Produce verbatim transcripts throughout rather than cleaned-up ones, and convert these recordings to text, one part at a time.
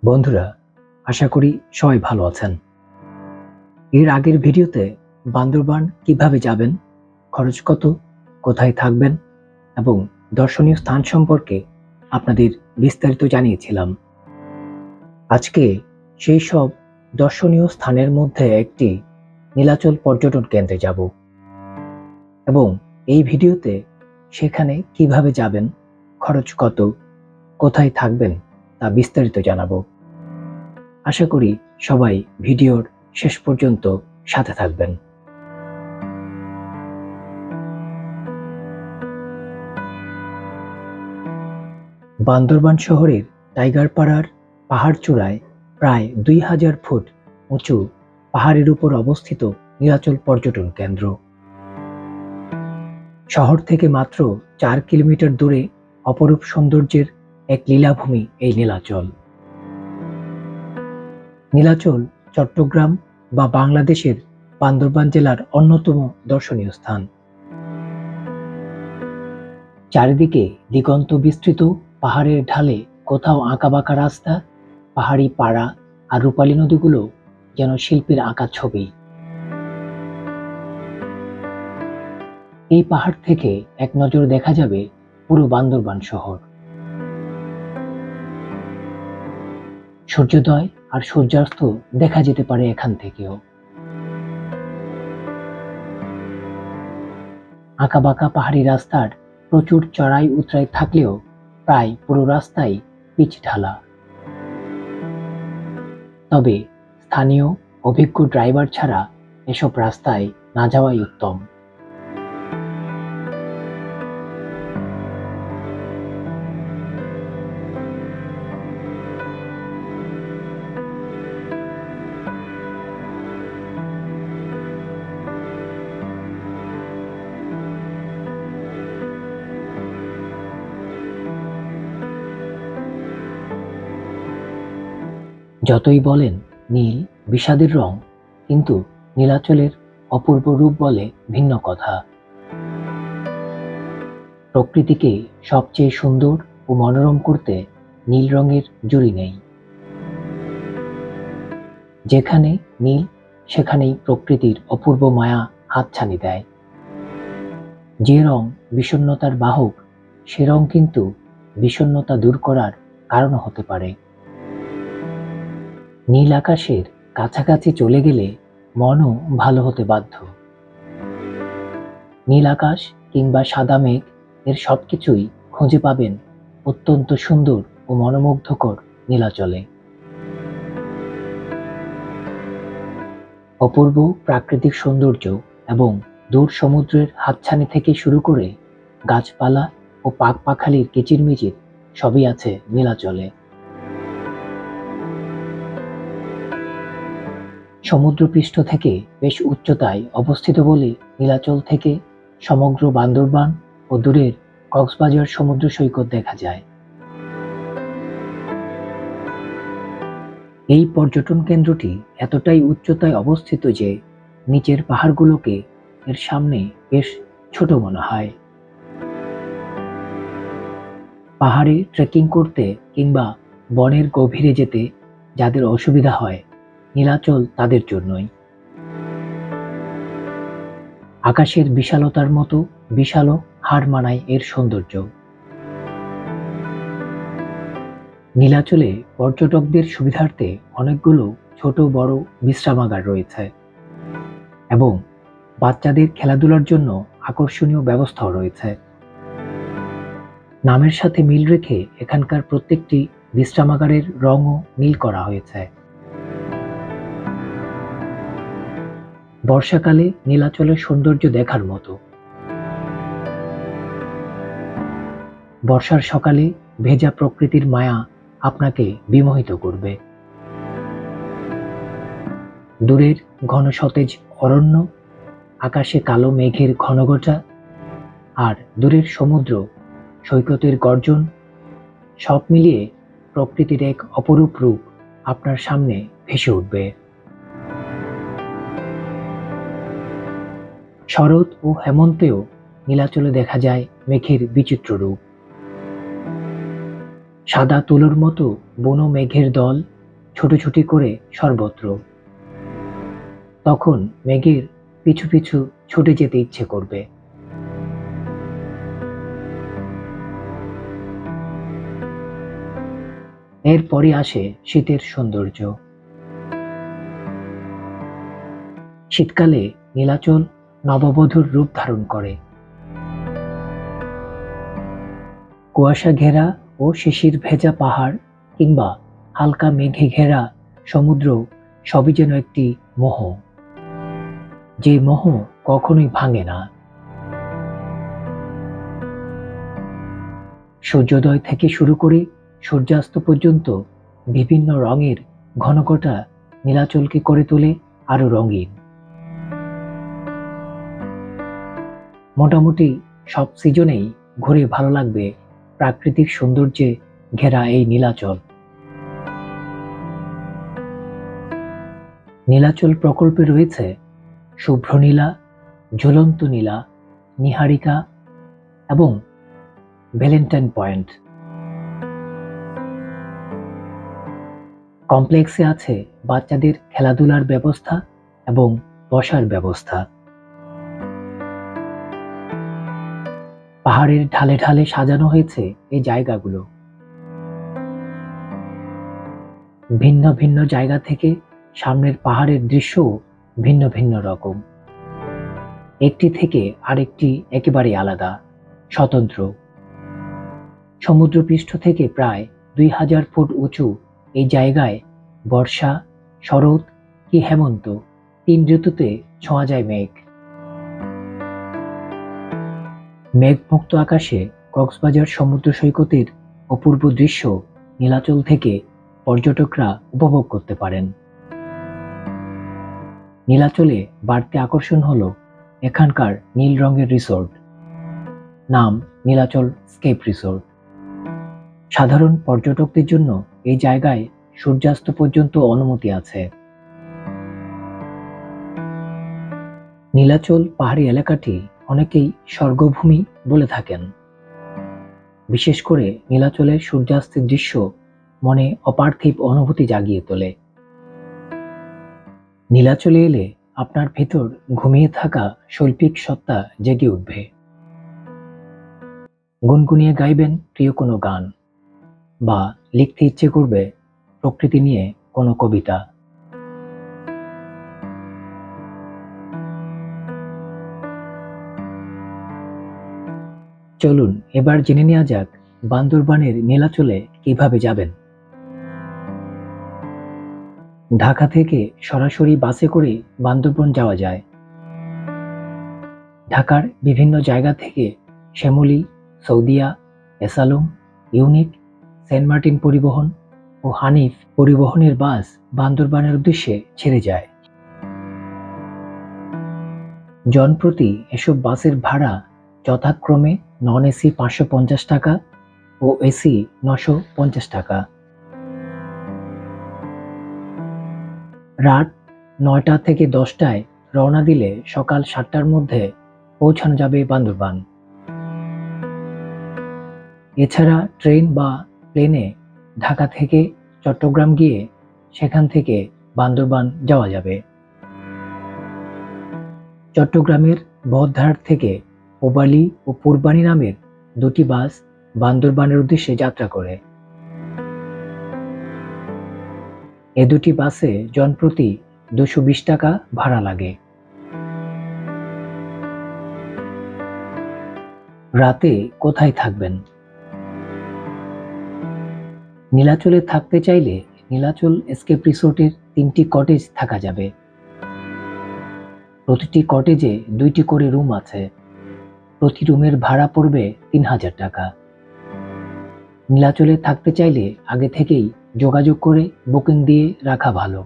বন্ধুরা, আশা করি সবাই ভালো আছেন। এর আগের ভিডিওতে বান্দরবান কিভাবে যাবেন, খরচ কত, কোথায় থাকবেন এবং দর্শনীয় স্থান সম্পর্কে আপনাদের বিস্তারিত জানিয়েছিলাম। আজকে সেই সব দর্শনীয় স্থানের মধ্যে একটি নীলাচল পর্যটন কেন্দ্রে যাব এবং এই ভিডিওতে সেখানে কিভাবে যাবেন, খরচ কত, কোথায় থাকবেন তা বিস্তারিত জানাবো। আশা করি সবাই ভিডিওর শেষ পর্যন্ত সাথে থাকবেন। বান্দরবান শহরের টাইগারপাড়ার পাহাড় চূড়ায় প্রায় দুই হাজার ফুট উঁচু পাহাড়ের উপর অবস্থিত নীলাচল পর্যটন কেন্দ্র। শহর থেকে মাত্র চার কিলোমিটার দূরে অপরূপ সৌন্দর্যের এক লীলাভূমি এই নীলাচল। নীলাচল চট্টগ্রাম বা বাংলাদেশের বান্দরবান জেলার অন্যতম দর্শনীয় স্থান। চারিদিকে দিগন্ত বিস্তৃত পাহাড়ের ঢালে কোথাও আঁকাবাঁকা রাস্তা, পাহাড়ি পাড়া আর রূপালী নদীগুলো যেন শিল্পীর আঁকা ছবি। এই পাহাড় থেকে এক নজর দেখা যাবে পুরো বান্দরবান শহর। সূর্যোদয় আর সূর্যাস্ত দেখা যেতে পারে এখান থেকেও। আঁকাবাঁকা পাহাড়ি রাস্তার প্রচুর চড়াই উতরাই থাকলেও প্রায় পুরো রাস্তাই পিচ ঢালা। তবে স্থানীয় অভিজ্ঞ ড্রাইভার ছাড়া এসব রাস্তায় না যাওয়াই উত্তম। যতই বলেন নীল বিষাদের রং, কিন্তু নীলাচলের অপূর্ব রূপ বলে ভিন্ন কথা। প্রকৃতিকে সবচেয়ে সুন্দর ও মনোরম করতে নীল রঙের জুড়ি নেই। যেখানে নীল সেখানেই প্রকৃতির অপূর্ব মায়া হাতছানি দেয়। যে রং বিষণ্ণতার বাহক, সে রং কিন্তু বিষণ্ণতা দূর করার কারণ হতে পারে। নীল আকাশের কাছাকাছি চলে গেলে মনও ভালো হতে বাধ্য। নীল আকাশ কিংবা সাদা মেঘ এর সবকিছুই খুঁজে পাবেন অত্যন্ত সুন্দর ও মনোমুগ্ধকর নীলাচলে। অপূর্ব প্রাকৃতিক সৌন্দর্য এবং দূর সমুদ্রের হাতছানি থেকে শুরু করে গাছপালা ও পাখপাখালির কিচিরমিচির সবই আছে নীলাচলে। সমুদ্রপৃষ্ঠ থেকে বেশ উচ্চতায় অবস্থিত বলে নীলাচল থেকে সমগ্র বান্দরবান ও দূরের কক্সবাজার সমুদ্র সৈকত দেখা যায়। এই পর্যটন কেন্দ্রটি এতটাই উচ্চতায় অবস্থিত যে নিচের পাহাড়গুলোকে এর সামনে বেশ ছোট মনে হয়। পাহাড়ে ট্রেকিং করতে কিংবা বনের গভীরে যেতে যাদের অসুবিধা হয়, নীলাচল তাদের জন্যই। আকাশের বিশালতার মতো বিশালও হার মানায় এর সৌন্দর্য। নীলাচলে পর্যটকদের সুবিধার্থে অনেকগুলো ছোট বড় বিশ্রামাগার রয়েছে এবং বাচ্চাদের খেলাধুলার জন্য আকর্ষণীয় ব্যবস্থাও রয়েছে। নামের সাথে মিল রেখে এখানকার প্রত্যেকটি বিশ্রামাগারের রঙও নীল করা হয়েছে। বর্ষাকালে নীলাচলের সৌন্দর্য দেখার মতো। বর্ষার সকালে ভেজা প্রকৃতির মায়া আপনাকে বিমোহিত করবে। দূরের ঘন সতেজ অরণ্য, আকাশে কালো মেঘের ঘনঘটা আর দূরের সমুদ্র সৈকতের গর্জন, সব মিলিয়ে প্রকৃতির এক অপরূপ রূপ আপনার সামনে ভেসে উঠবে। শরৎ ও হেমন্তেও নীলাচলে দেখা যায় মেঘের বিচিত্র রূপ। সাদা তুলোর মতো বুনো মেঘের দল ছুটোছুটি করে সর্বত্র। তখন মেঘের পিছু পিছু ছুটে যেতে ইচ্ছে করবে। এরপরই আসে শীতের সৌন্দর্য। শীতকালে নীলাচল নববধূর রূপ ধারণ করে। কুয়াশা ঘেরা ও শিশির ভেজা পাহাড় কিংবা হালকা মেঘে ঘেরা সমুদ্র সবই যেন একটি মোহ, যে মোহ কখনোই ভাঙে না। সূর্যোদয় থেকে শুরু করে সূর্যাস্ত পর্যন্ত বিভিন্ন রঙের ঘনঘটা নীলাচলকে করে তোলে আরো রঙিন। মোটামুটি সব সিজনেই ঘুরে ভালো লাগবে প্রাকৃতিক সৌন্দর্যে ঘেরা এই নীলাচল। নীলাচল প্রকল্পে রয়েছে শুভ্র নীলা, ঝুলন্ত নীলা, নিহারিকা এবং ভ্যালেন্টাইন পয়েন্ট। কমপ্লেক্সে আছে বাচ্চাদের খেলাধুলার ব্যবস্থা এবং বসার ব্যবস্থা। পাহাড়ের ঢালে ঢালে সাজানো হয়েছে এই জায়গাগুলো। ভিন্ন ভিন্ন জায়গা থেকে সামনের পাহাড়ের দৃশ্যও ভিন্ন ভিন্ন রকম। একটি থেকে আরেকটি একেবারে আলাদা, স্বতন্ত্র। সমুদ্রপৃষ্ঠ থেকে প্রায় দুই হাজার ফুট উঁচু এই জায়গায় বর্ষা, শরৎ কি হেমন্ত তিন ঋতুতে ছোঁয়া যায় মেঘ। মেঘমুক্ত আকাশে কক্সবাজার সমুদ্র সৈকতের অপূর্ব দৃশ্য নীলাচল থেকে পর্যটকরা উপভোগ করতে পারেন। নীলাচলে বাড়তি আকর্ষণ হলো এখানকার নীল রঙের রিসোর্ট, নাম নীলাচল স্কেপ রিসোর্ট। সাধারণ পর্যটকদের জন্য এই জায়গায় সূর্যাস্ত পর্যন্ত অনুমতি আছে। নীলাচল পাহাড়ি এলাকাটি অনেকেই স্বর্গভূমি বলে থাকেন। বিশেষ করে নীলাচলের সূর্যাস্তের দৃশ্য মনে অপার্থিব অনুভূতি জাগিয়ে তোলে। নীলাচলে এলে আপনার ভেতর ঘুমিয়ে থাকা শৈল্পিক সত্তা জেগে উঠবে। গুনগুনিয়ে গাইবেন প্রিয় কোনো গান, বা লিখতে ইচ্ছে করবে প্রকৃতি নিয়ে কোনো কবিতা। চলুন এবার জেনে নেওয়া যাক বান্দরবানের নীলাচলে কিভাবে যাবেন। ঢাকা থেকে সরাসরি বাসে করে বান্দরবান যাওয়া যায়। ঢাকার বিভিন্ন জায়গা থেকে Shyamoli, Saudia, S Alam, unique, Saint Martin পরিবহন ও হানিফ পরিবহনের বাস বান্দরবানের উদ্দেশ্যে ছেড়ে যায়। জনপ্রতি এসব বাসের ভাড়া যথাক্রমে নন এসি পাঁচশো পঞ্চাশ টাকা ও এসি নশো পঞ্চাশ টাকা। রাত নয়টা থেকে দশটায় রওনা দিলে সকাল সাতটার মধ্যে পৌঁছানো যাবে বান্দরবান। এছাড়া ট্রেন বা প্লেনে ঢাকা থেকে চট্টগ্রাম গিয়ে সেখান থেকে বান্দরবান যাওয়া যাবে। চট্টগ্রামের বহদ্দার থেকে পোবালি ও পূর্বানী নামের দুটি বাস বান্দরবানের উদ্দেশ্যে যাত্রা করে। এ দুটি বাসে জনপ্রতি দুশো বিশ টাকা ভাড়া লাগে। রাতে কোথায় থাকবেন? নীলাচলে থাকতে চাইলে নীলাচল এসকেপ রিসোর্টের তিনটি কটেজ থাকা যাবে। প্রতিটি কটেজে দুইটি করে রুম আছে। প্রতি রুমের ভাড়া পড়বে তিন হাজার টাকা। নীলাচলে থাকতে চাইলে আগে থেকেই যোগাযোগ করে বুকিং দিয়ে রাখা ভালো।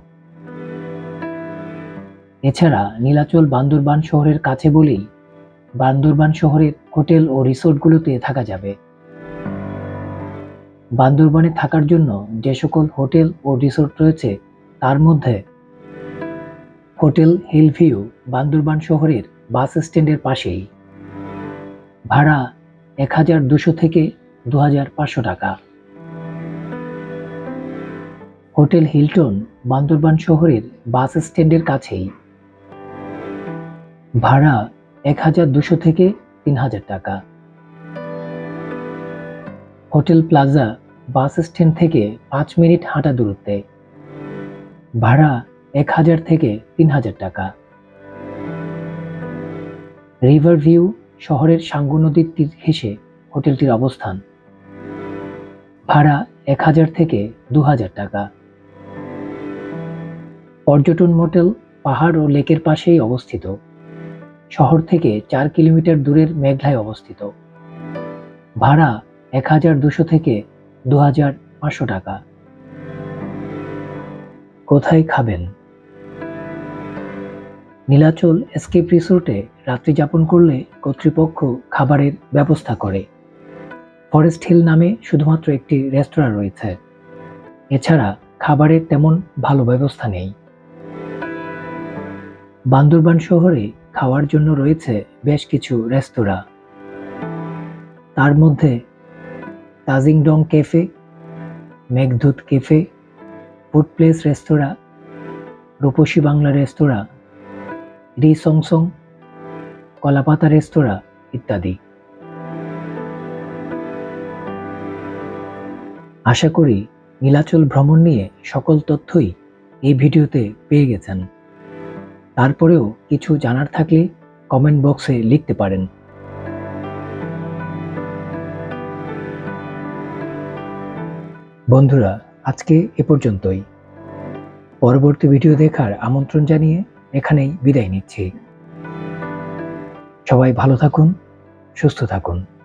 এছাড়া নীলাচল বান্দরবান শহরের কাছে বলেই বান্দরবান শহরের হোটেল ও রিসোর্টগুলোতে থাকা যাবে। বান্দরবানে থাকার জন্য যে সকল হোটেল ও রিসোর্ট রয়েছে তার মধ্যে হোটেল হিলভিউ বান্দরবান শহরের বাস স্ট্যান্ডের পাশেই। ভাড়া এক হাজার দুশো থেকে দু হাজার পাঁচশো টাকা। হোটেল হিলটন বান্দরবান শহরের বাস স্ট্যান্ডের কাছেই। ভাড়া এক হাজার দুশো থেকে তিন হাজার টাকা। হোটেল প্লাজা বাস স্ট্যান্ড থেকে পাঁচ মিনিট হাঁটা দূরত্বে। ভাড়া এক হাজার থেকে তিন হাজার টাকা। রিভার ভিউ শহরের সাঙ্গু নদীর তীর ঘেঁষে হোটেলটির অবস্থান। ভাড়া এক হাজার থেকে দু হাজার টাকা। পর্যটন মোটেল পাহাড় ও লেকের পাশেই অবস্থিত। শহর থেকে চার কিলোমিটার দূরের মেঘলায় অবস্থিত। ভাড়া এক হাজার দুশো থেকে দু হাজার পাঁচশো টাকা। কোথায় খাবেন? নীলাচল এসকেপ রিসোর্টে রাত্রি যাপন করলে কর্তৃপক্ষ খাবারের ব্যবস্থা করে। ফরেস্ট হিল নামে শুধুমাত্র একটি রেস্তোরাঁ রয়েছে। এছাড়া খাবারের তেমন ভালো ব্যবস্থা নেই। বান্দরবান শহরে খাওয়ার জন্য রয়েছে বেশ কিছু রেস্তোরাঁ। তার মধ্যে Tajingdong cafe, Meghdoot cafe, food place restaurant, Rupashi Bangla restaurant, Ri Sangsang, কলাপাতা রেস্তোরাঁ ইত্যাদি। আশা করি নীলাচল ভ্রমণ নিয়ে সকল তথ্যই এই ভিডিওতে পেয়ে গেছেন। তারপরেও কিছু জানার থাকলে কমেন্ট বক্সে লিখতে পারেন। বন্ধুরা, আজকে এ পর্যন্তই। পরবর্তী ভিডিও দেখার আমন্ত্রণ জানিয়ে এখানেই বিদায় নিচ্ছি। সবাই ভালো থাকুন, সুস্থ থাকুন।